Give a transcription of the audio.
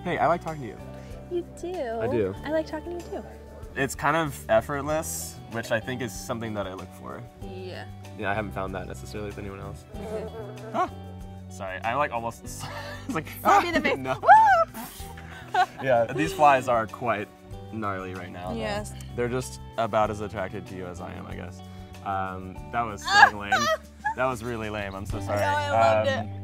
Hey, I like talking to you. You do? I do. I like talking to you too. It's kind of effortless, which I think is something that I look for. Yeah. Yeah, I haven't found that necessarily with anyone else. Ah, sorry, I like almost, it's like, Be the face. no. Yeah, these flies are quite gnarly right now. Yes. They're just about as attracted to you as I am, I guess. That was so lame. That was really lame, I'm so sorry. No, I loved it.